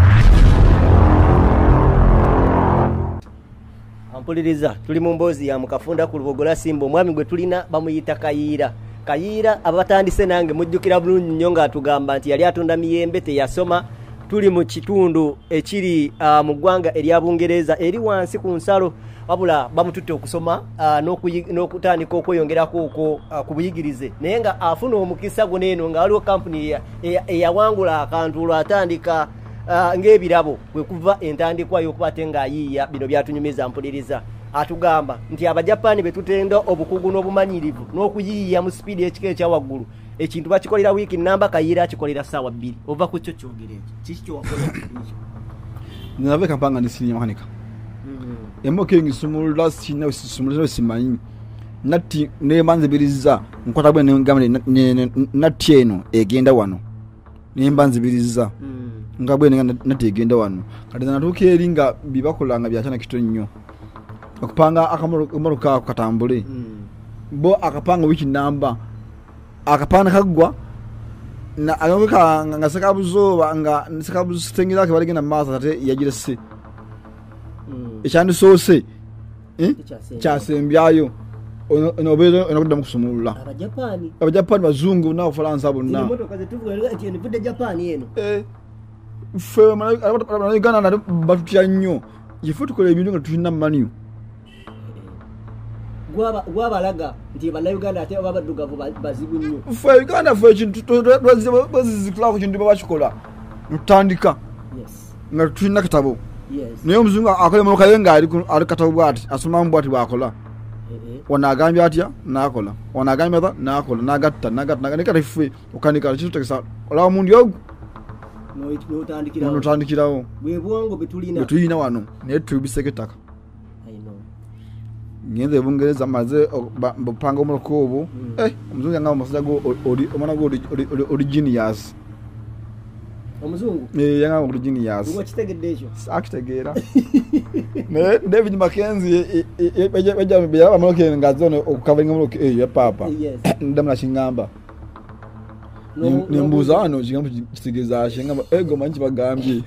B: Ampuliriza tuli mu mboozi ya mukafunda ku Lubogola Simba omwami gwe tulina bamuyita Kayira. Kayira abatandise nange mujjukira bulungi nnyo nga atugamba nti yali atunda miyembe teyasoma. Tuli mu kitundu ekiri mu ggwanga erya Bungereza eri wansi ku nsalo wabula bamututte okusoma n'okutandika okweyongerako okwo ku buyigirize naye nga afuna omukisa guno eno nga waliwo kampuni eyawangula akantu lwatandika ng'ebirabo kwe kuva entandikwa y'okuba nga ayiiya bino byatunyumiza mpuliriza atugamba nti abajapani betutenda obukugu n'obumanyirivu n'okuyiiya mu sipiidi ekika ekyawaggulu ekintu bakikolera wiiki namba Kayira akikolera ssaawa 2 ova ku kyo kyogere ekyo kiki kyowakola
C: nave kampanga nisini makanika emoke ngisumulula sina sumulula simanyi nati ne manzibiriza nkota bwe ngamane nati eno egenda wano ne manzibiriza ngabwe nati egenda wano kati natuke eringa bibakolanga byachana kitonnyo okupanga akamoruka katambule bo akapanga wiki namba akapana kagwa na ayoka ngasaka buzoba nga nsaka buzitengira ke baligena maza tate yagirese ekyandi sose kyasembyayo ono okudda mu kusumulula abajapani bazungu n'abafaransa bonna fe Uganda na batutya nnyo ife tukola ebintu nga tulina maniyo
B: gwabalaga nti bannayuganda ate abaddugavu bazibu nnyo
C: fe Uganda fe ekintu bazizikulaako kintu babakikola nutandika nga tulina katabo naye omuzungu akola emotoka ye nga ali katabo bwati asoma mbwati bwakola wanagambye atya nakola wanagambye ata nakola nagatta nagatta ife okanika kintu tekesa olaba omuntu ogu notandikirawo
B: bwebwongo
C: betulina wano naye tubiseko ettaka ngenze Bungereza maze bupanga omuloko obwo omuzungu yanga omusajja go omwana go oli genius
B: omuzungu
C: yanga oli genius
B: ngo kitegedde ekyo
C: akitegeera ne David Mackenzie bajja bamuloko ngazone okukavinga omuloko ya papa ndamula kingamba nembuuza wano kigambo kitegeeza kingamba ego manyi bagambye.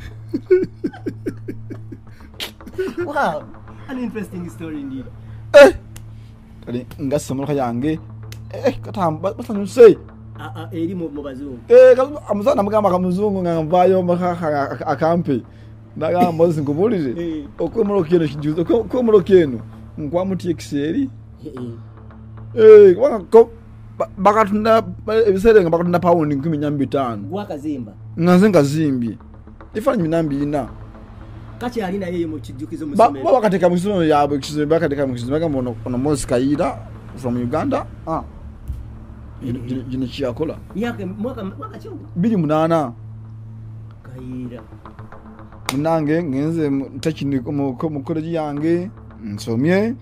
B: Wow, an interesting story indeed.
C: Kali ngasomoloka yange katamba basanyuse
B: eri mu bazungu
C: amuzana mugamba kamuzungu ngamvayo akampe ndagamba zingubulire okwemolokeno kijuzo okwemolokeno nkwamuti exeri kwako bakatunda ebiserenga bakatunda pound 15
B: gwakazimba
C: ngazimbye ifanyi minambina
B: kachi alina yeye mu kijukizo musomero
C: baba kateka musono yabo kizo bakateka mu kizo bagamba ono Moses Kayira from Uganda jino Eyajikola
B: yake mwaka chungu
C: 28
B: Kayira
C: munange ngenze ntachini mu college yange nsomye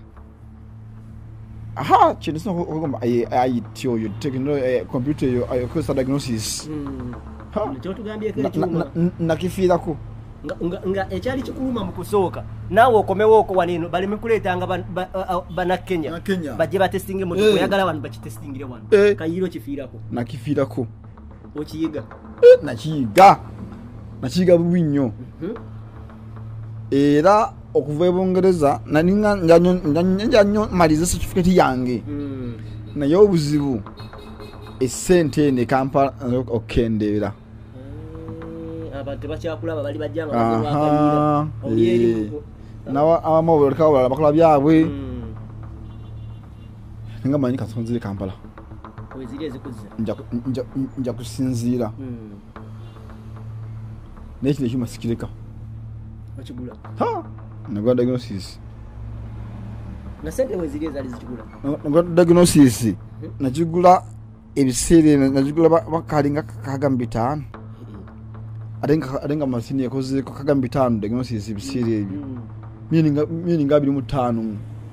C: chini sino kugamba IT yo technology computer yo ayo diagnosis
B: ncho tugambye kile
C: nakifira ko
B: nga ekyali kikuluma mu kusooka naawe okomewo oko wanino bali mikuleetanga bana Kenya bajje batestinge moto oyagala abantu bakitestingire wano Kayiro kifiirako
C: nakifiirako
B: okiyiga
C: nakiyiga bubi nnyo era okuva Bungereza naninga njanyo maliza certificate yange naye obuzibu esente ne Kampala okendera
B: abantu bakyakulaba bali bajjanga Kayira
C: nawa amawo likawa bakola byabwe nga manyi kasonzire Kampala
B: wezire zikuze
C: nja kusinzira nekile cyuma sikireka
B: bakigula
C: ha nagwa diagnosis
B: na sente wezire zali zikigula
C: nagwa diagnosis nakigula ebisere nakigula bakalinga kagamba 5 adenga masini yakoze kagamba 5 diagnosis ebisere ebyo mini nga 25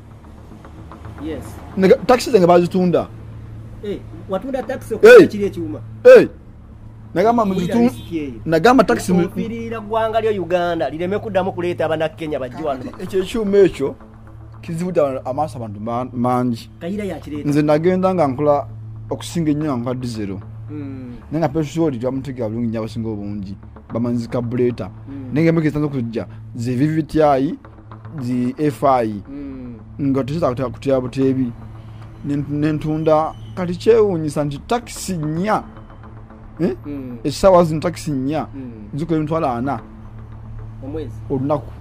B: yes
C: taxi zenga bazitunda
B: watunda taxi kwa kile cyuma
C: nagamba muzitunda nagamba taxi
B: mufirira gwanga lyo Uganda lireme kuddamu kuleta abana Kenya bajjwano
C: ekyo cyuma ekyo kizibuda amasa abantu manji
B: Kayira ya kireta
C: nze nagenda nga nkola okusinga nnyo nga diesel nenga petrol jamutega bulungi nyabasinga obungi bamanzi carburetor nenge mekisanzo kujja zi VVTi zi FI nga tuza kutya butebi nentunda kati chewunyisa nti taxi nya esawa zin taxi nya ziko emtwala ana
B: omwezi
C: olunaku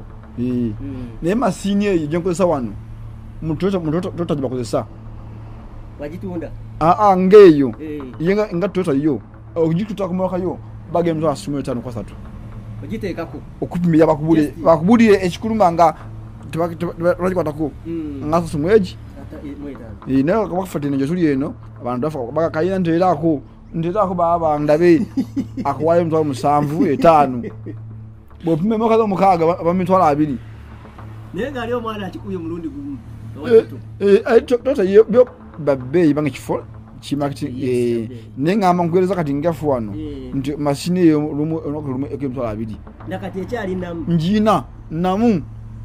C: ne masini eyo jenkozesa wano mutoto bakozesa
B: wajitunda
C: ngeyo yenga nga tota yo ogikuta kumwaka yo bage mzo asumwe 5 kwa 3
B: ogiteekako
C: okupimira bakubulire ekikuluma nga twakwatako nga sumweji nayo kabakufatira njo tuli eno abantu dafa baga Kayira nterako baba ndabe akwaye mzo 7 bopime mokazo mukaga bamitwala 2
B: nenga lyo mwana akikuye mulundi gumu
C: tota yo babbe ibange kifo chimarketing nenga amankweleza kati ngafu wano nti mashini yo lumu ekimtwala 2
B: nakati ekyali namu
C: njina namu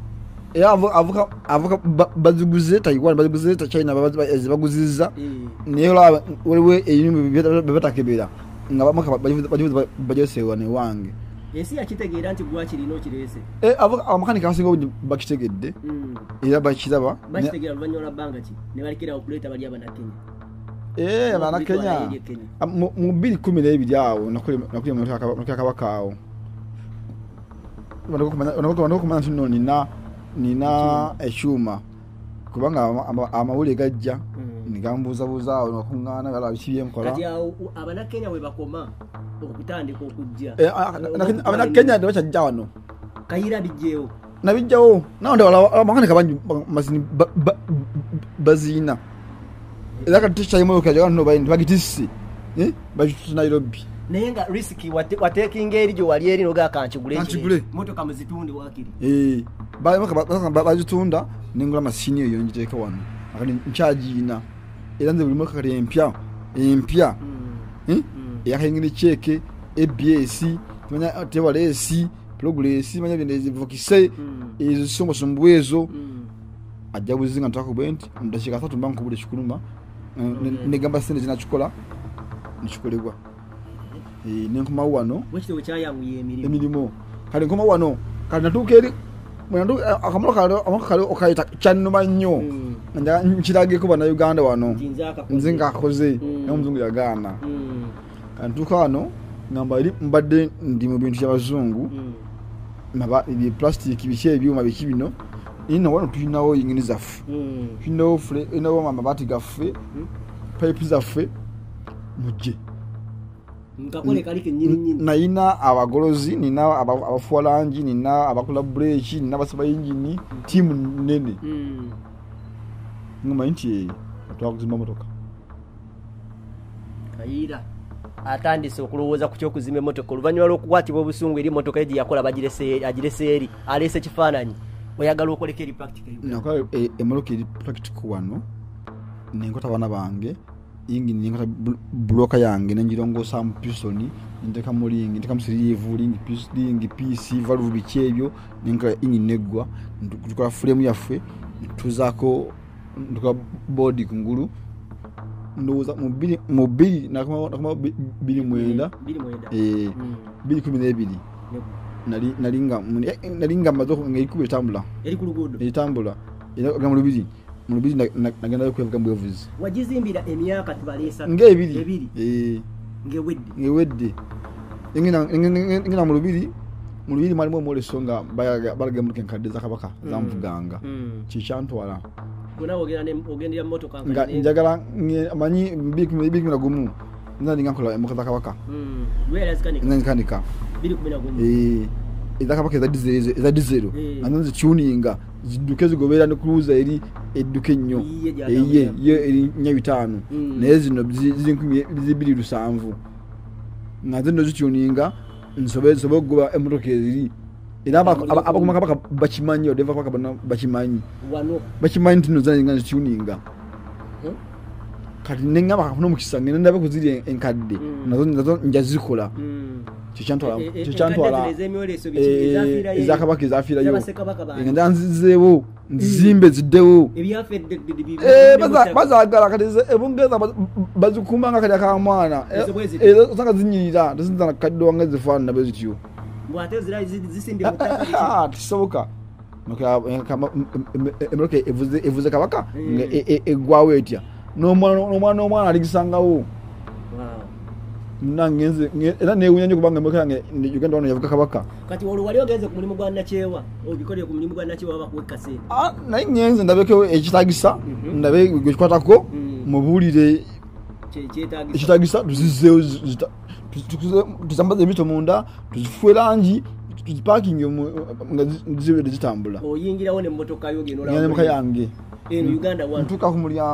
C: avuka baziguze Taiwan baziguze China baguziza niyo la wewe eyinu bebatakebera nga bamaka bajosewa ne wange
B: yesi yakitegeera nti gwakirino kirese
C: avuka amakanika asingo bakitegedde era bakiraba
B: bakitegera luvanyola banga ki ne balikira okuleta bali abana Kenya
C: abana Kenya mu 2012 awo nakuli mu kabakaawo wanakumana tuno nina eshuma kubanga amawule gajja nigambuza buza nakungana bala bishibye mkola
B: kati abana Kenya we bakoma okutandika okujja
C: abana Kenya ndo bachajja wano
B: Kayira bijjeo
C: nabijjao naonde wala makanika banyu masini bazina ezaka tisha imo kaje no bayindi bagitisi bajitu Nairobi
B: nenga risiki watekinga erijo wali eri noga kanchigule moto kamuzitundi wakiri
C: bazitunda ningula masini yo njiteka wano akani nchajina eranze buli mwaka kali empya yakengine cheke ABS tumanya tewalesi progress manya bindezi vokise izo somo sombwezo ajabuzinga ntako bent ndashika 3 banku bule chikuluma negamba sene zinachikola nichikolebwa nenkoma wano
B: wachite uchayanguye
C: emirimo kale nkoma wano kale natukeri mwandu akamukale okaita chanuma nnyo nja nchirage kuba na Uganda wano nzinga akoze n'omuzungu yagana kantuka wano ngamba iri mbadde ndi mu bintu by'abazungu naba ibi plastic biche byuma bikibino ino wano tuyinawo yingini zaffe tuyinawo fle inawo mabati gaffe pipe zaffe mujje
B: nkakole kalike nyinyi
C: naina abagolozi nina abafualanji nina abakula brechi nina basaba engine team nene ngoma inti twakuzimba motoka
B: Kayira atandise okulowooza ku kyokuzimba motoka oluvanyuma lw'okukwatibwa obusungu eri motoka egi yakola agirese eri alese kifaananyi oyagala okoleka eri practical
C: nakola emoloka eri practical wano nenkota bana bange ingi ningata bloka yange nenjirongo sam pisoni ndeka mulingi ndeka musirivu lingi pisling PC valve bichebyo ninka inyi negwa ndukola frame yaffe tuzako nduka body kungulu ndoza mobili nakoma bili mwenda 2012 nalinga mazo ngikube tambula
B: eri ku lugudo
C: etambula ina mulubiri nagenda kwevuga mbwevuzi
B: wajizimbira emyaka tubalesa
C: ngebiri
B: ngewedde
C: ingina mulubiri mu lubiri mwalimu omwoleso nga balaga emmotoka enkadde zakabaka zamuvuganga kikyantwala
B: ogendera mmotoka
C: nga njagala amanyi 2011 nza ndinga nkola emmotoka zakabaka nzikanika ezakabaka eza dizero nga nza zituninga ziduke zigoberera ne kuluza eri edduka ennyo yo eri 4,500 naye zino ziri 2,700 nga zino zituninga nsobe okugoba emmotoka eziri era abakuma kabaka bakimanyi odeva kabaka bano bakimanyi tino zanga zituninga kati nenga bakafuna omukisa ngene ndabe kuziri enkadde nazo njazikola kikyantwala ezakabaka ezafirayo nga nzizeewo nzimbe ziddewo bazagala kati ebungereza bazikumbanga kali akamwana osanga zinyirira tezinza nakadde wange zifaanana bwe zityo tisoboka emmotoka evuze kabaka nga eggwawo etya n'omwana aligisangawo nangenze era newunya nyo kubanga emmotoka yange Uganda wano yavuga kabaka
B: kati olwo wali ogenze ku mulimu gwa nakyewa obikoleye ku mulimu gwa nakyewa bakuweka sente
C: naye ngenze ndabeko ekitagisa ndabe gwekikwatako mubuulire ekitagisa tuzizeewo tuzambaze emito munda tuzifuwe langi tuzipakinge nga ziwedde zitambula
B: oyingirawo nemmotoka
C: yogenolaemmotoka yange
B: Uganda wano
C: ntuuka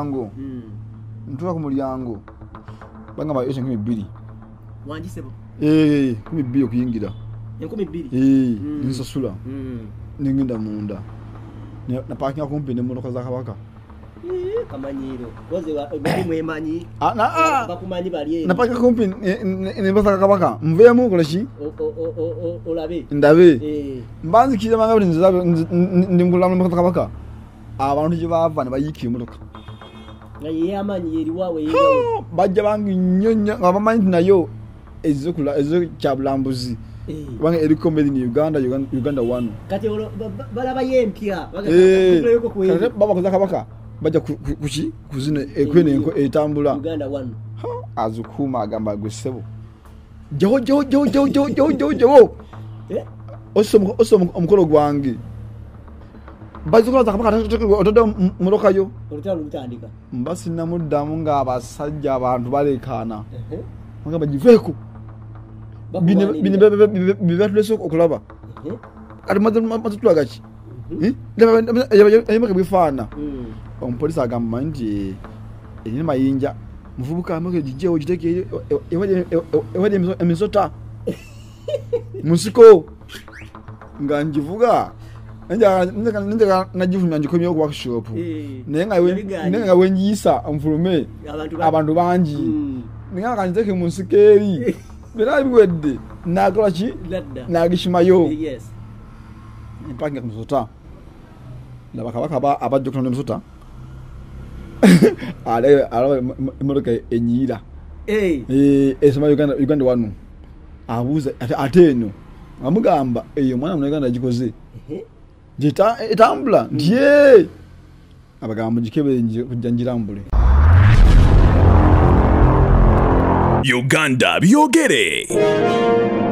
C: ku mulyango bagamba yose 2,000
B: wanjisebo
C: 2,000 okuyingira
B: 2,000
C: nsasula ningenda munda na parking kumpi n'emmotoka za kabaka
B: kamanyiro koze mwemanyi bakumanyi bali
C: na parking kumpi n'emmotoka za kabaka nveemu koleshi
B: olabe
C: ndabe mbanzikira manga buli nzabe ndingula n'emmotoka za kabaka abantu gye bava ne bayiikira emmotoka
B: nga yeyamanyi yeriwawe
C: bajja bangi nnyo nga bamanyi nayo ezo kyabulambuzi kubanga eriko made in Uganda wano
B: kati balaba yempya
C: babakoza kabaka bajja kuki kuzina ekwene enko etambula
B: Uganda wano
C: azukuma agamba gwesebo jawo oso omukolo gwange bazikola zakabaka otoda mulokayo
B: olutalo lutandika
C: mbasi namuddamu nga abasajja abantu balekana bagamba giveeko bibatulese okulaba kati mazitulagaki ayimake bifaana omupolisi agamba nti erina mayinja muvubuka amake gijewo giteke ewadde emisota musiko nga njivuga nja najifunya njikomye ku workshop naye nga wenjiyisa omufulume abantu bangi ninga kanjiteke mu nsikeri bera biwedde nakola ki nagishimayo mpanga kumusota nabakabaka abajja okutonda emisota ala emmotoka enyira esoma Uganda wano abuuza ate eno amugamba eyo mwana mu Uganda agikoze etambula ndiye abagamba gikebere kujja njirambule.
A: Uganda byogere.